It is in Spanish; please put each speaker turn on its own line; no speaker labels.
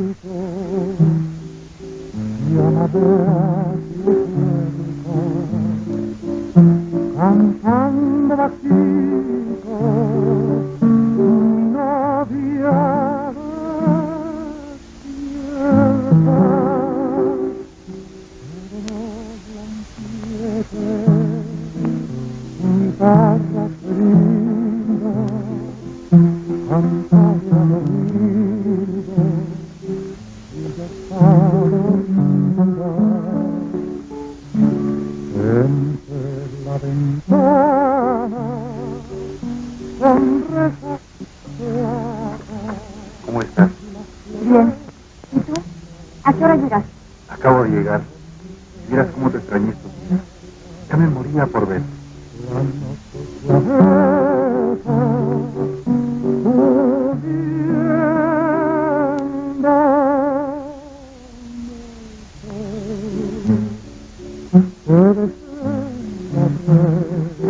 cantando bajito una vía despierta, pero no guitarras lindas, cantarle al oído y dejar entre la ventana con rejas de agua.
¿Cómo estás?
Bien. ¿Y tú? ¿A qué hora llegas?
Acabo de llegar. Vieras cómo te extrañé estos días. Ya me moría por ver.
La noche se acerca, puede ser la red.